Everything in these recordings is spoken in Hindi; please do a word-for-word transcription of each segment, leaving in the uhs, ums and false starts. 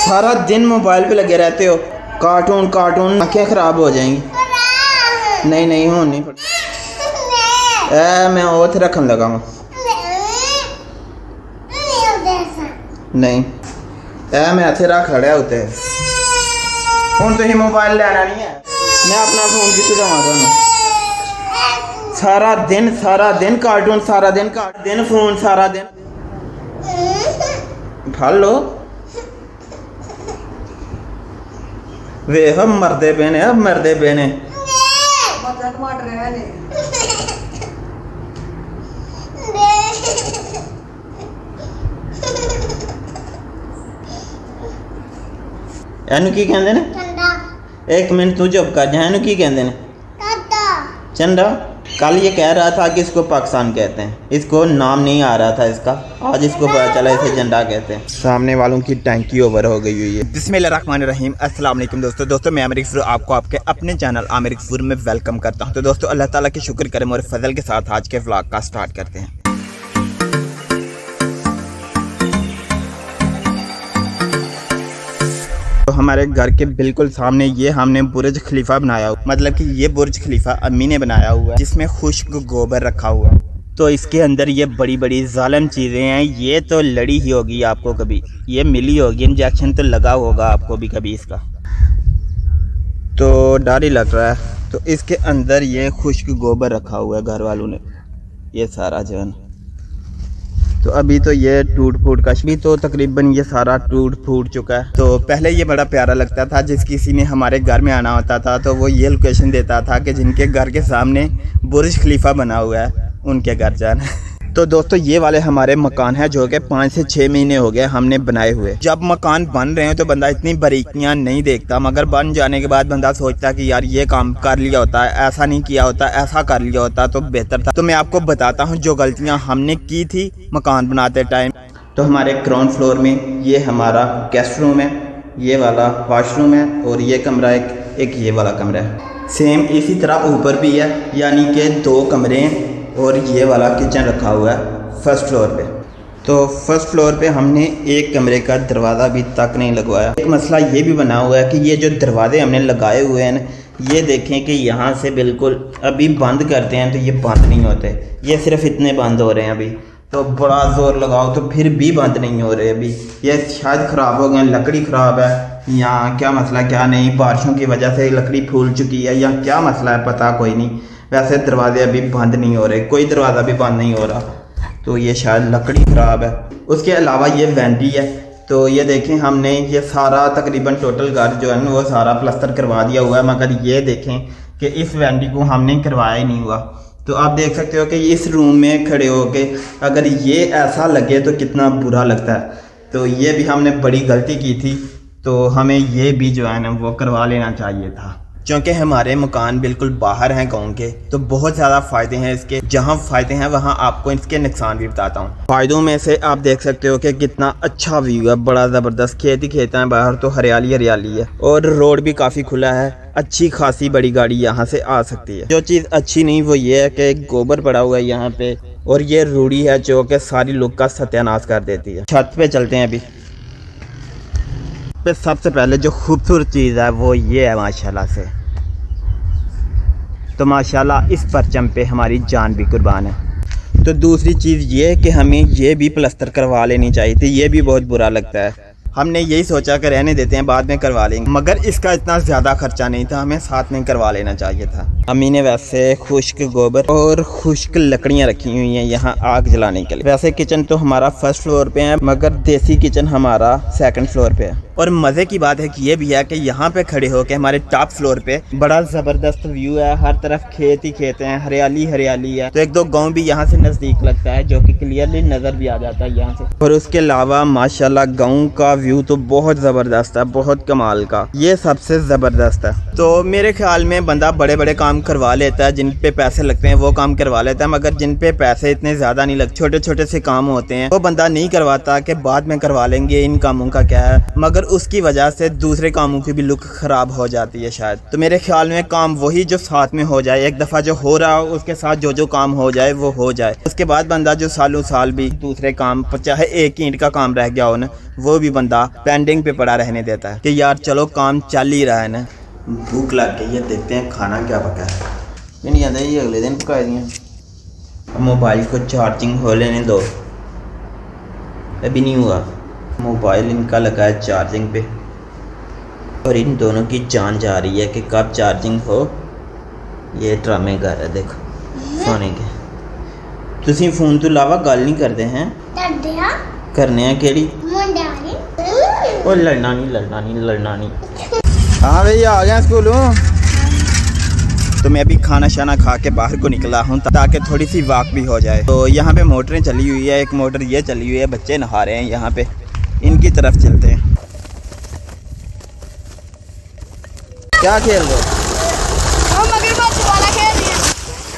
सारा दिन मोबाइल पे लगे रहते हो, कार्टून कार्टून, आँखें ख़राब हो जाएंगी। नहीं नहीं हो नहीं ए मैं ओथ रखन लगा हूँ। नहीं ए मैं इतने रख लड़िया होते हूँ। तुम मोबाइल लेना नहीं है, मैं अपना फोन कितने जावा तुम। सारा दिन सारा दिन कार्टून, सारा दिन कार्टून, दिन फोन, सारा दिन फल लो। वे हम मरदे पे ने, अब मरदे पे ने। एनू की कहंदे ने? एक मिनट तू चुप कर जा। एनू की कहंदे ने? चंदा। कल ये कह रहा था कि इसको पाकिस्तान कहते हैं, इसको नाम नहीं आ रहा था इसका, आज इसको पता चला इसे झंडा कहते हैं। सामने वालों की टैंकी ओवर हो गई हुई है। बिस्मिल्लाहिर्रहमानिर्रहीम, अस्सलाम वालेकुम दोस्तों। दोस्तों मैं आमिर गफूर आपको आपके अपने चैनल आमिर गफूर में वेलकम करता हूं। तो दोस्तों अल्लाह ताला के शुक्र करें और फजल के साथ आज के व्लॉग का स्टार्ट करते हैं। तो हमारे घर के बिल्कुल सामने ये हमने बुर्ज खलीफा बनाया हुआ, मतलब कि ये बुर्ज खलीफा अम्मी ने बनाया हुआ है, जिसमें खुश्क गोबर रखा हुआ है। तो इसके अंदर ये बड़ी बड़ी जालिम चीज़ें हैं। ये तो लड़ी ही होगी आपको, कभी ये मिली होगी, इंजेक्शन तो लगा होगा आपको भी कभी इसका, तो डर ही लग रहा है। तो इसके अंदर ये खुश्क गोबर रखा हुआ है घर वालों ने, ये सारा जो है। तो अभी तो ये टूट फूट का भी तो तकरीबन ये सारा टूट फूट चुका है। तो पहले ये बड़ा प्यारा लगता था, जिस किसी ने हमारे घर में आना होता था तो वो ये लोकेशन देता था कि जिनके घर के सामने बुर्ज खलीफा बना हुआ है उनके घर जाना। तो दोस्तों ये वाले हमारे मकान है जो कि पाँच से छः महीने हो गए हमने बनाए हुए। जब मकान बन रहे हैं तो बंदा इतनी बारीकियां नहीं देखता, मगर बन जाने के बाद बंदा सोचता कि यार ये काम कर लिया होता है, ऐसा नहीं किया होता, ऐसा कर लिया होता तो बेहतर था। तो मैं आपको बताता हूँ जो गलतियाँ हमने की थी मकान बनाते टाइम। तो हमारे ग्राउंड फ्लोर में ये हमारा गेस्ट रूम है, ये वाला वॉशरूम है और ये कमरा एक एक ये वाला कमरा है। सेम इसी तरह ऊपर भी है, यानी कि दो कमरे हैं और ये वाला किचन रखा हुआ है फर्स्ट फ्लोर पे। तो फर्स्ट फ्लोर पे हमने एक कमरे का दरवाज़ा अभी तक नहीं लगवाया। एक मसला ये भी बना हुआ है कि ये जो दरवाजे हमने लगाए हुए हैं ना, ये देखें कि यहाँ से बिल्कुल अभी बंद करते हैं तो ये बंद नहीं होते, ये सिर्फ इतने बंद हो रहे हैं अभी। तो बड़ा ज़ोर लगाओ तो फिर भी बंद नहीं हो रहे अभी। ये शायद ख़राब हो गए, लकड़ी ख़राब है या क्या मसला क्या नहीं, बारिशों की वजह से लकड़ी फूल चुकी है या क्या मसला है पता कोई नहीं। वैसे दरवाजे अभी बंद नहीं हो रहे, कोई दरवाज़ा भी बंद नहीं हो रहा, तो ये शायद लकड़ी ख़राब है। उसके अलावा ये वेंटी है। तो ये देखें हमने ये सारा तकरीबन टोटल घर जो है ना वो सारा प्लास्टर करवा दिया हुआ है, मगर ये देखें कि इस वेंटी को हमने करवाया ही नहीं हुआ। तो आप देख सकते हो कि इस रूम में खड़े हो के अगर ये ऐसा लगे तो कितना बुरा लगता है। तो ये भी हमने बड़ी गलती की थी, तो हमें ये भी जो है ना वो करवा लेना चाहिए था। क्योंकि हमारे मकान बिल्कुल बाहर हैं गाँव के, तो बहुत ज़्यादा फ़ायदे हैं इसके। जहाँ फ़ायदे हैं वहाँ आपको इसके नुकसान भी बताता हूँ। फ़ायदों में से आप देख सकते हो कि कितना अच्छा व्यू है, बड़ा ज़बरदस्त खेत ही खेत हैं बाहर, तो हरियाली हरियाली है और रोड भी काफ़ी खुला है, अच्छी खासी बड़ी गाड़ी यहाँ से आ सकती है। जो चीज़ अच्छी नहीं वो ये है कि गोबर पड़ा हुआ है यहाँ पे और ये रूढ़ी है जो कि सारी लुक का सत्यानाश कर देती है। छत पे चलते हैं अभी। पे सबसे पहले जो खूबसूरत चीज़ है वो ये है माशाल्लाह से। तो माशाल्लाह इस परचम पे हमारी जान भी कुर्बान है। तो दूसरी चीज़ ये है कि हमें ये भी प्लास्टर करवा लेनी चाहिए थी, ये भी बहुत बुरा लगता है। हमने यही सोचा कि रहने देते हैं बाद में करवा लेंगे, मगर इसका इतना ज़्यादा खर्चा नहीं था, हमें साथ में करवा लेना चाहिए था। अम्मी ने वैसे खुश्क गोबर और खुश्क लकड़ियाँ रखी हुई हैं यहाँ आग जलाने के लिए। वैसे किचन तो हमारा फर्स्ट फ्लोर पे है, मगर देसी किचन हमारा सेकंड फ्लोर पे है। और मज़े की बात है कि ये भी है कि यहाँ पे खड़े होकर हमारे टॉप फ्लोर पे बड़ा ज़बरदस्त व्यू है, हर तरफ खेत ही खेत हैं, हरियाली हरियाली है। तो एक दो गाँव भी यहाँ से नज़दीक लगता है जो कि क्लियरली नज़र भी आ जाता है यहाँ से। और उसके अलावा माशाल्लाह गाँव का व्यू तो बहुत ज़बरदस्त है, बहुत कमाल का, ये सबसे ज़बरदस्त है। तो मेरे ख्याल में बंदा बड़े बड़े काम करवा लेता है, जिन पे पैसे लगते हैं वो काम करवा लेता है, मगर जिन पे पैसे इतने ज़्यादा नहीं लगते, छोटे छोटे से काम होते हैं वो बंदा नहीं करवाता कि बाद में करवा लेंगे, इन कामों का क्या है। मगर उसकी वजह से दूसरे कामों की भी लुक ख़राब हो जाती है शायद। तो मेरे ख्याल में काम वही जो साथ में हो जाए, एक दफ़ा जो हो रहा हो उसके साथ जो जो काम हो जाए वो हो जाए। उसके बाद बंदा जो सालों साल भी दूसरे काम, चाहे एक ईंट का काम रह गया हो ना, वो भी बंदा पेंडिंग पे पड़ा रहने देता है कि यार चलो काम चल ही रहा है ना। भूख लग गई है, देखते हैं खाना क्या पका है। नहीं आता ये अगले दिन पका दिया। मोबाइल को चार्जिंग हो लेने दो, अभी नहीं हुआ। मोबाइल इनका लगा है चार्जिंग पे और इन दोनों की जान जा रही है कि कब चार्जिंग हो। ये ड्रामे कर रहे देखो सोने के। तुसी फोन तो अलावा गल नहीं करते हैं? करने हैं केड़ी? ओ लड़ना नहीं लड़ना नहीं लड़ना नहीं। हाँ भैया आ गया स्कूलों। तो मैं अभी खाना शाना खा के बाहर को निकला हूँ ताकि थोड़ी सी वॉक भी हो जाए। तो यहाँ पे मोटरें चली हुई है, एक मोटर ये चली हुई है, बच्चे नहा रहे हैं यहाँ पे, इनकी तरफ चलते हैं। क्या खेल रहे हो? हम मगरमच्छ वाला खेल रहे हैं।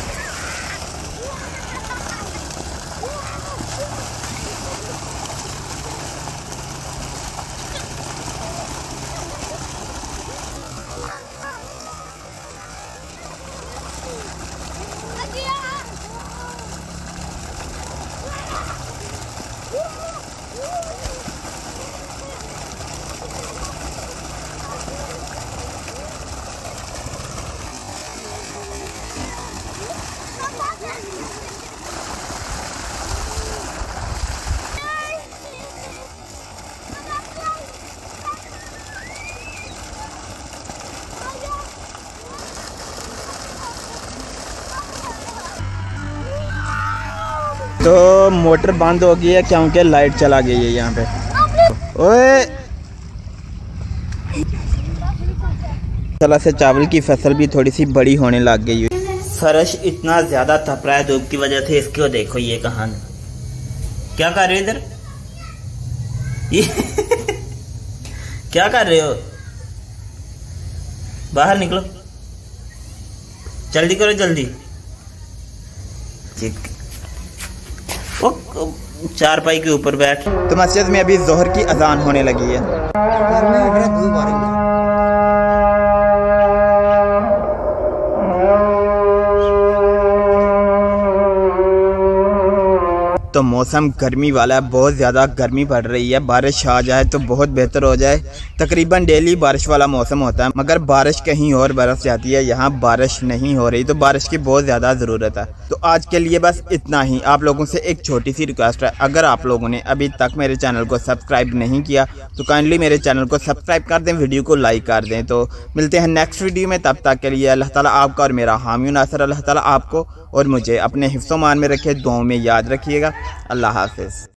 तो मोटर बंद हो गई है क्योंकि लाइट चला गई है यहाँ पे। ओए चला से चावल की फसल भी थोड़ी सी बड़ी होने लग गई है। फर्श इतना ज्यादा तप रहा है धूप की वजह से, इसको देखो ये कहां क्या कर रहे हो इधर? ये क्या कर रहे हो? बाहर निकलो, जल्दी करो जल्दी। ओ चारपाई के ऊपर बैठ। तो मस्जिद में अभी जोहर की अजान होने लगी है। तो मौसम गर्मी वाला है, बहुत ज़्यादा गर्मी पड़ रही है। बारिश आ जाए तो बहुत बेहतर हो जाए। तकरीबन डेली बारिश वाला मौसम होता है, मगर बारिश कहीं और बरस जाती है, यहाँ बारिश नहीं हो रही। तो बारिश की बहुत ज़्यादा ज़रूरत है। तो आज के लिए बस इतना ही। आप लोगों से एक छोटी सी रिक्वेस्ट है, अगर आप लोगों ने अभी तक मेरे चैनल को सब्सक्राइब नहीं किया तो काइंडली मेरे चैनल को सब्सक्राइब कर दें, वीडियो को लाइक कर दें। तो मिलते हैं नेक्स्ट वीडियो में, तब तक के लिए अल्लाह ताला आपका और मेरा हामी नासर, अल्लाह ताला आपको और मुझे अपने हिफ्ज़ो मान में रखे, दुआओं में याद रखिएगा। अल्लाह हाफ़िज़।